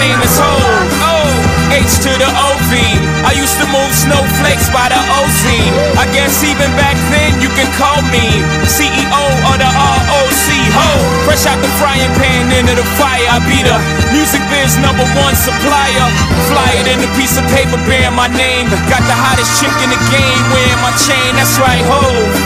name is Ho. H to the OV. I used to move snowflakes by the OZ. I guess even back then you can call me CEO of the ROC. Ho, fresh out the frying pan into the fire. I be the music biz #1 supplier. Fly it in a piece of paper bearing my name. Got the hottest chick in the game wearing my chain. That's right, Ho.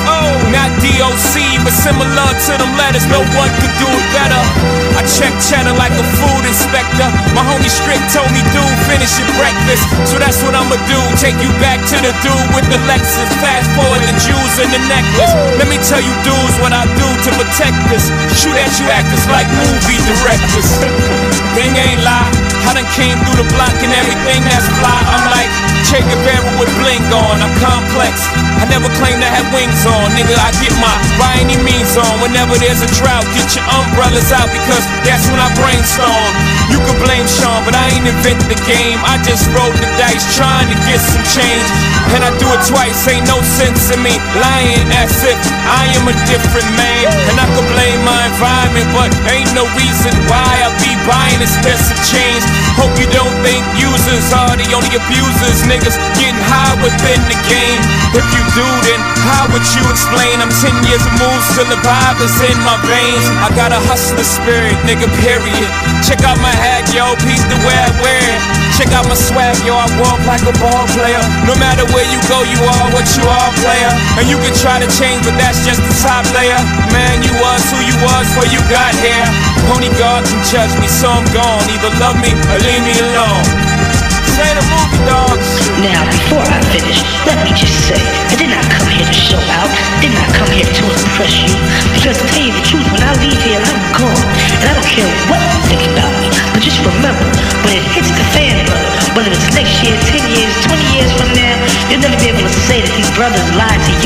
Not DOC, but similar to them letters. No one could do it better. I check cheddar like a food inspector. My homie Strick told me, dude, finish your breakfast. So that's what I'ma do. Take you back to the dude with the Lexus. Fast forward the jewels and the necklace. Let me tell you dudes what I do to protect this. Shoot at you actors like movie directors. Thing ain't lie. I done came through the block and everything that's fly. I'm like Che Guevara with bling on. I'm complex. I never claim to have wings on. Nigga, I get my by any means on. Whenever there's a drought, get your umbrellas out because that's when I brainstorm. You can blame Sean, but I ain't invent the game. I just rolled the dice trying to get some change. And I do it twice, ain't no sense in me lying as if I am a different man. And I could blame my environment, but ain't no reason why I be buying expensive chains. Hope you don't think users are the only abusers. Niggas getting high within the game. If you do, then how would you explain? I'm 10 years removed, still the vibe is in my veins. I got a hustler spirit, nigga, period. Check out my hat, yo, piece the way I wear it. Check out my swag, yo, I walk like a ball player. No matter where you go, you are what you are, player. And you can try to change, but that's just the top layer. Man, you was who you was before you got here. Only God can judge me, so I'm gone. Either love me or leave me alone. Say the movie, dogs. Now, before I finish, let me just say, I did not come here to show out, did not come here to impress you, because to tell you the truth, when I leave here, I'm gone, and I don't care what you think about me, but just remember, when it hits the fan, brother, whether it's next year, 10 years, 20 years from now, you'll never be able to say that these brothers lied to